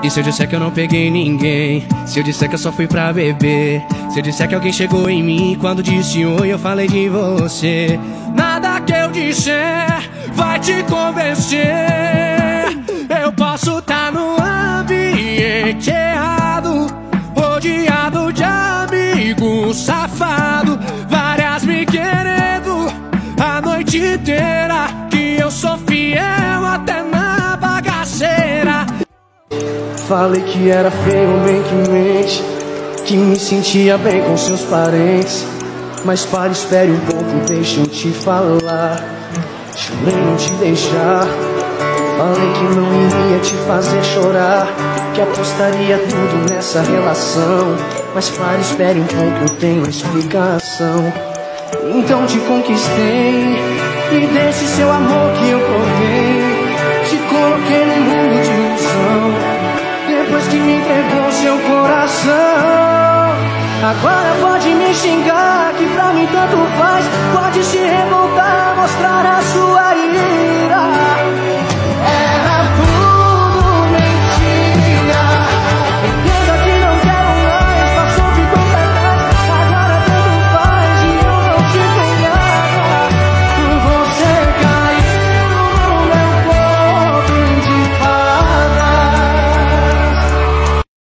E se eu disser que eu não peguei ninguém? Se eu disser que eu só fui pra beber? Se eu disser que alguém chegou em mim quando disse oi, eu falei de você? Nada que eu disser vai te convencer. Eu posso tá no ambiente errado, rodeado de amigo safado, várias me querendo a noite inteira, que eu sou fiel até na bagaceira. Falei que era feio, bem que mente, que me sentia bem com seus parentes. Mas para, espere um pouco, deixa eu te falar. Jurei não te deixar. Falei que não iria te fazer chorar, que apostaria tudo nessa relação. Mas para, espere um pouco, eu tenho uma explicação. Então te conquistei, e desse seu amor que eu provei, te coloquei num mundo de ilusão. Depois que me entregou seu coração, agora pode me xingar, que pra mim tanto faz. Pode se revoltar, mostrar a sua ira.